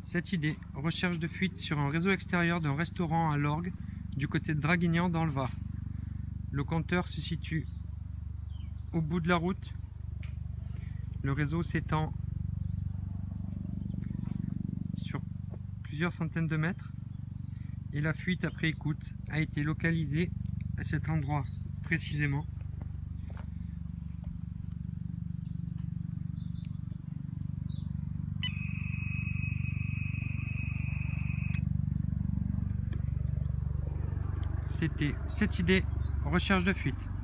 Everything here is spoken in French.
Cette idée, recherche de fuite sur un réseau extérieur d'un restaurant à l'Orgue, du côté de Draguignan dans le Var. Le compteur se situe au bout de la route. Le réseau s'étend sur plusieurs centaines de mètres et la fuite après écoute a été localisée à cet endroit précisément. C'était cette idée, recherche de fuite.